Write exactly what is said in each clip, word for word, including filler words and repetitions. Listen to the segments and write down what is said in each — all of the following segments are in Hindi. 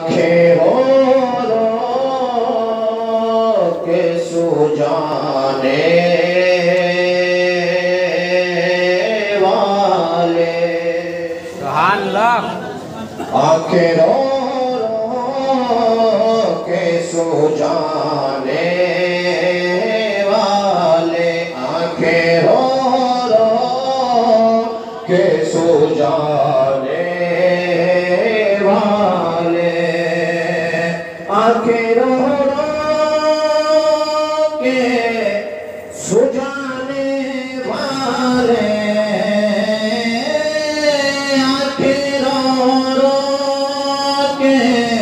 खेरो के सुजाने वाले सुभान अल्लाह। आंखें रो के सुजाने वाले, आंखें रो के सुजाने वाले, आंखें रो के सुजाने वाले, आंखें रो के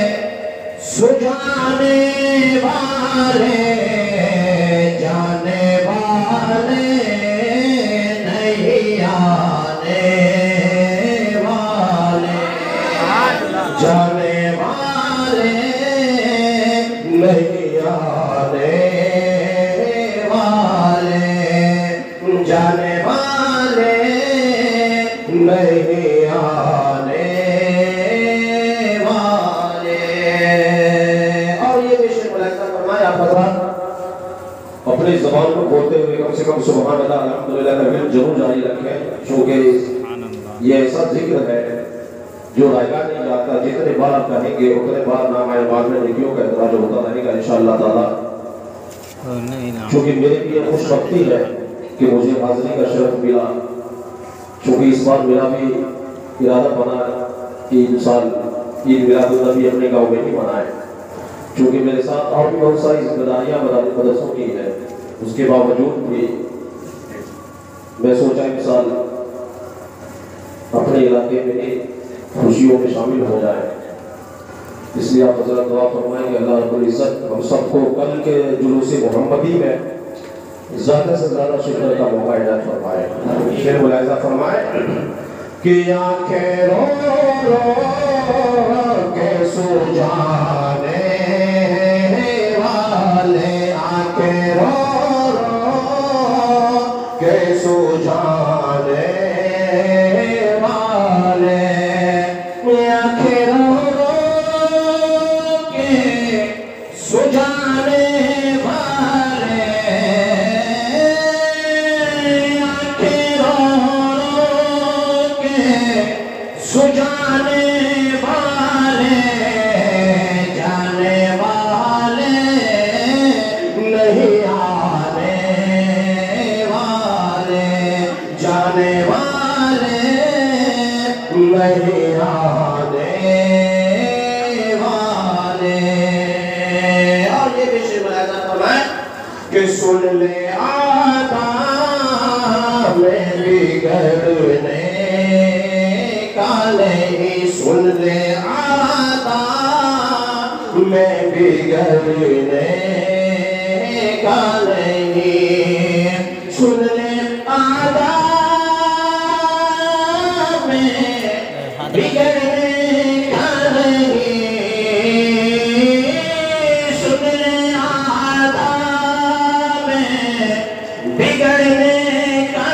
सुजाने वाले, जाने वाले नहीं आने वाले, जाने वाले नहीं आने वाले, जाने वाले नहीं आने वाले। और ये विषय मुलाकात फरमाया फरमान अपनी ज़बान को बोलते हुए कम से कम सुभान अल्लाह अल्हम्दुलिल्लाह करके जरूर जारी रखें, क्योंकि ये ऐसा जिक्र है जो रायगा नहीं जाता। जितने बार कहेंगे उतने बार नाम आयमान में नेकियों का इतराज होता रहेगा इंशाअल्लाह ताला। क्योंकि मेरे लिए खुशबख्ती है कि मुझे हाज़िरी का शरफ मिला, क्योंकि इस बार मेरा भी इरादा बना कि इन साल ईद मिलादुन नबी अपने गाँव में ही मनाए, क्योंकि मेरे साथ और भी बहुत सारी जिम्मेदारियाँ मदरसों की है। उसके बावजूद भी मैं सोचा इन साल अपने इलाके में ही खुशियों में शामिल हो जाए। इसलिए आप हज़रत दुआ फरमाएंगे अल्लाह रब्बुल इज़्ज़त हम सबको कल के जुलूस मोहम्मदी में ज़्यादा से ज़्यादा शिरकत का मौका इनायत फरमाए। शेर मुलाहिज़ा फरमाए कि आंखें रो रो के सुजाने वाले, आंखें रो रो के सुजाने वाले, आंखें रो रो के सुजाने वाले, आंखें रो रो के सुजाने वाले, जाने वाले नहीं आने वाले, जाने वाले नहीं आने वाले। और ये विषय मुलाहिज़ा फरमाए कि सुन ले आदा में बिगड़ने काले, सुन ले आदा में बिगड़ने काले, सुन ले आदा में बिगड़ने काले, सुन ले आदा में बिगड़ने का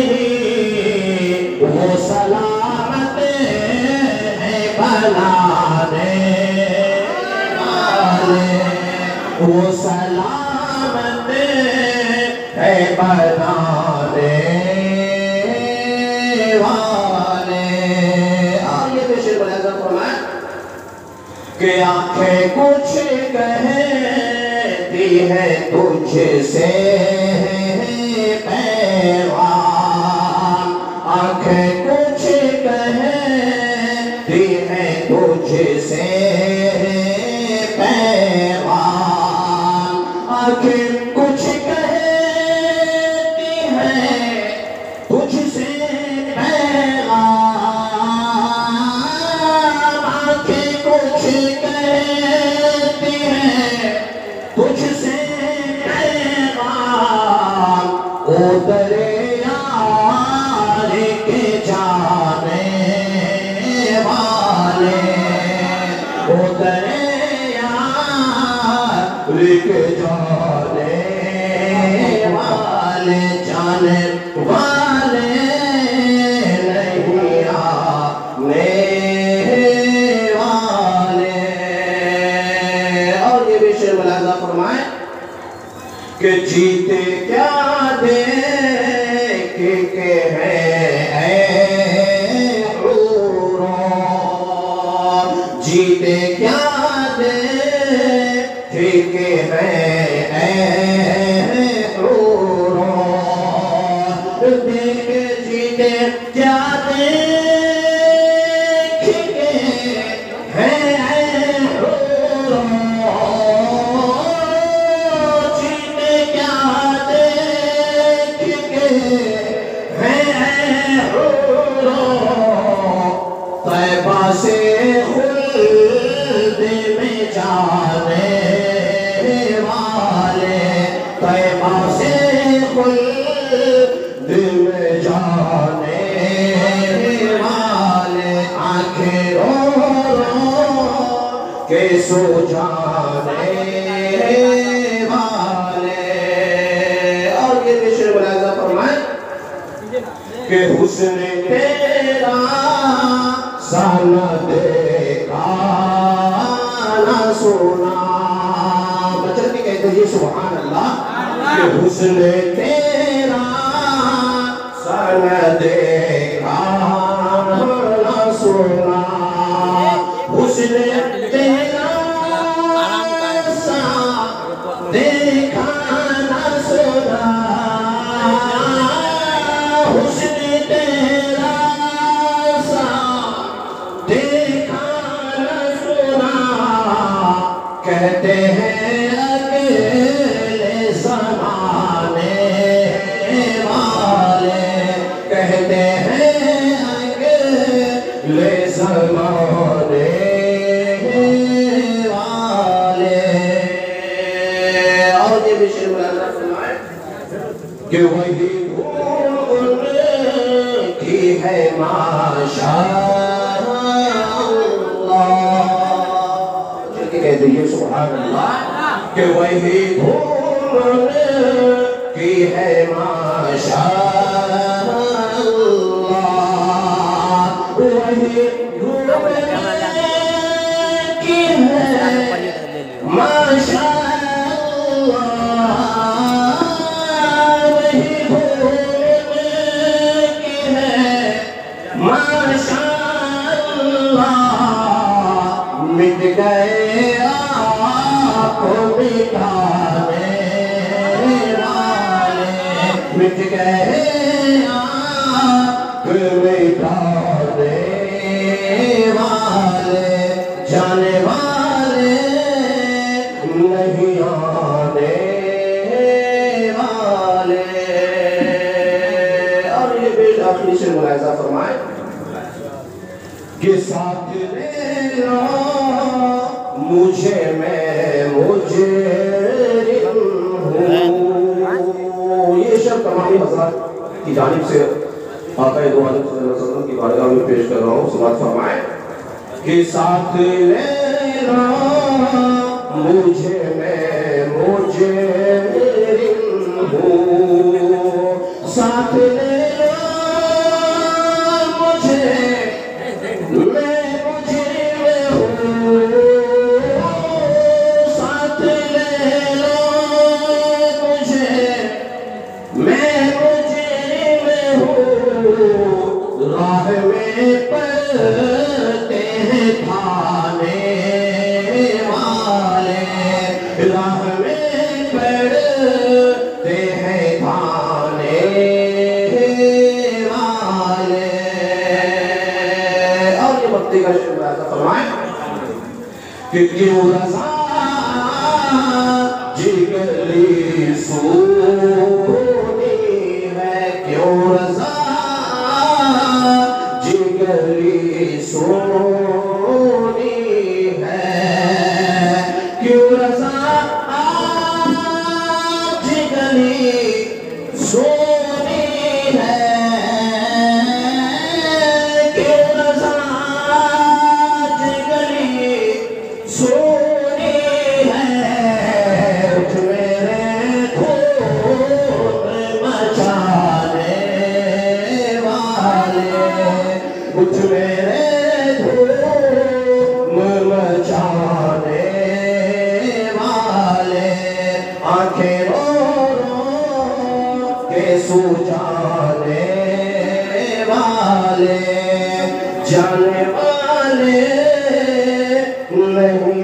नहीं, वो सलामत है बनाने वाले, वो सलामत है बनाने वाले। और ये विषय मुलाहिज़ा फरमाए कि आंखें कुछ कहती है तुझसे पैगाम, आंखें कुछ कहती है तुझसे पैगाम, आंखें कुछ कहती है तुझसे पैगाम, आंखें कुछ कहती है तुझसे पैगाम, ओ दरिया के जाने वाले, ओ दरिया के जाने वाले, जाने वाले नहीं आने वाले। फरमाए कि जीते क्या देख के हैं जीते क्या देख के हैं जीते क्या देख के हैं जीते क्या देख के हैं तैबा से खुल्द में जाने वाले तैबा से खुल्द में जाने वाले आंखें रो रो के सो जाने वाले। और ये शेर मुलाज़ा फरमाए कि हुस्न तेरा साना देखा ना सुना बचन भी कहते हैं सुभान अल्लाह कि हुस्न तेरा साना देखा ना सुना हुस्न तेरा सा देखा ना सुना हुस्न तेरा सा देखा न सुना कहते हैं अकेले ज़माने वाले कहते हैं अकेले ज़माने वाले। और ये भी शेर मुलाज़ा फरमाए कि वही भूल की है माशाअल्लाह कहते हैं सुभान अल्लाह कि वही भूल की है माशाअल्लाह वही भूल की है माशाअल्लाह वही भूल की है माशाअल्लाह मिट गए आपको मिटाने वाले मिट गए आप मिटाने वाले जाने वाले नहीं आने वाले। और ये बेश आखिरी से मुलाहिजा फरमाए कि साथ ले लो मुझे मैं मुझे ये शब्द तमामी हज़रात की जानिब से आका दो आलम सल्लल्लाहु अलैहि वसल्लम की बारगाह में पेश कर रहा हूँ। समाअत फरमाए कि साथ ले लो मुझे मैं मुझे साथ ले लो मुझे मैं मुझे साथ ले लो मुझे मैं मुझे राह में पड़ते हैं थाने वाले राह में पड़ते हैं थाने वाले। और ये भक्ति का शेर फरमाए कि क्यों रज़ा जिगरी सोनी है क्यों रज़ा जिगरी सोनी है क्यों रज़ा जिगरी सोनी है क्यों रज़ा जिगरी सोनी है उठ मेरे धूम मचाने वाले उठ मेरे धूम मचाने वाले। सो जाने वाले जाने वाले नहीं